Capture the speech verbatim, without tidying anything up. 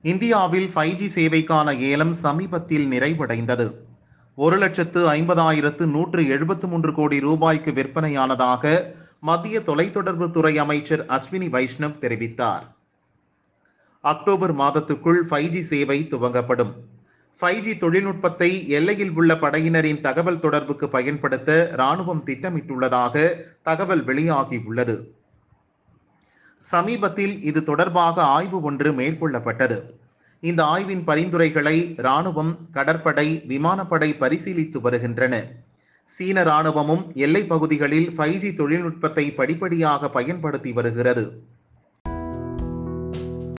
இந்தியாவில் five G சேவைக்கான ஏலம் சமீபத்தில் நிறைவடைந்தது. ஒரு லட்சத்து ஐம்பதாயிரத்து நூற்று எழுபத்து மூன்று கோடி ரூபாய்க்கு விற்பனையானதாக மத்திய தொலைத்தொடர்புத்துறை அமைச்சர் அஸ்வினி வைஷ்ணவ் தெரிவித்தார். அக்டோபர் மாதத்துக்குள் ஃபைவ் ஜி சேவை துவங்கப்படும். ஃபைவ் ஜி தொழில்நுட்பத்தை எல்லையில் உள்ள படையினரின் தகவல் தொடர்புக்கு பயன்படுத்த ராணுவம் திட்டமிட்டுள்ளதாக தகவல் வெளியாகியுள்ளது. சமீபத்தில் இது தொடர்பாக ஆய்வு ஒன்று மேற்கொள்ளப்பட்டது. இந்த ஆய்வின் பரிந்துரைகளை ராணுவம், கடற்படை, விமானப்படை பரிசீலித்து வருகின்றன. சீன ராணுவமும் எல்லை பகுதிகளில் ஃபைவ் ஜி தொழில்நுட்பத்தை படிப்படியாக பயன்படுத்தி வருகிறது.